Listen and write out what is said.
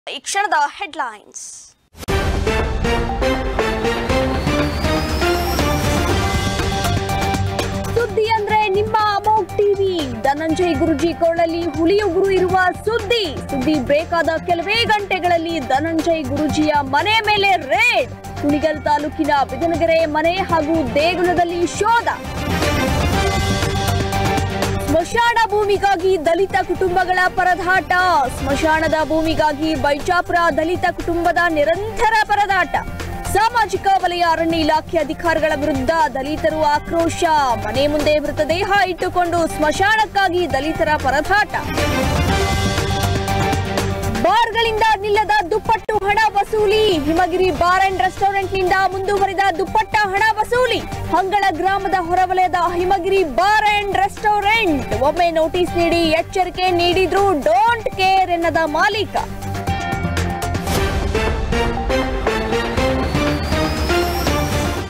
ಈ ಕ್ಷಣದ ಹೆಡ್ಲೈನ್ಸ್. ಸುದ್ದಿ ಅಂದ್ರೆ ನಿಮ್ಮ ಅಮೋಘ್ ಟಿವಿ. ಧನಂಜಯ್ ಗುರುಜಿ ಕೊಳ್ಳಲ್ಲಿ ಹುಲಿಯುಗುರು ಇರುವ ಸುದ್ದಿ ಬೇಕಾದ ಕೆಲವೇ ಗಂಟೆಗಳಲ್ಲಿ ಧನಂಜಯ್ ಗುರುಜಿಯ ಮನೆ ಮೇಲೆ ರೇಡ್. ಕುಣಿಗಲ್ ತಾಲೂಕಿನ ಬಿದನಗೆರೆ ಮನೆ ಹಾಗೂ ದೇಗುಲದಲ್ಲಿ ಶೋಧ. ಸ್ಮಶಾನ ಭೂಮಿಗಾಗಿ ದಲಿತ ಕುಟುಂಬಗಳ ಪರದಾಟ. ಸ್ಮಶಾನದ ಭೂಮಿಗಾಗಿ ಬೈಚಾಪುರ ದಲಿತ ಕುಟುಂಬದ ನಿರಂತರ ಪರದಾಟ. ಸಾಮಾಜಿಕ ವಲಯ ಅರಣ್ಯ ಇಲಾಖೆ ಅಧಿಕಾರಿಗಳ ವಿರುದ್ಧ ದಲಿತರು ಆಕ್ರೋಶ. ಮನೆ ಮುಂದೆ ಮೃತದೇಹ ಇಟ್ಟುಕೊಂಡು ಸ್ಮಶಾನಕ್ಕಾಗಿ ದಲಿತರ ಪರದಾಟ. ಬಾರ್ಗಳಿಂದ ನಿಲ್ಲದ ದುಪ್ಪಟ್ಟು ಹಣ ವಸೂಲಿ. ಹಿಮಗಿರಿ ಬಾರ್ ಅಂಡ್ ರೆಸ್ಟೋರೆಂಟ್ನಿಂದ ಮುಂದುವರಿದ ದುಪ್ಪಟ್ಟ ಹಣ ವಸೂಲಿ. ಹಂಗಳ ಗ್ರಾಮದ ಹೊರವಲಯದ ಹಿಮಗಿರಿ ಬಾರ್ ಅಂಡ್ ರೆಸ್ಟೋರೆಂಟ್ ಒಮ್ಮೆ ನೋಟಿಸ್ ನೀಡಿ ಎಚ್ಚರಿಕೆ ನೀಡಿದ್ರು ಡೋಂಟ್ ಕೇರ್ ಎನ್ನದ ಮಾಲೀಕ.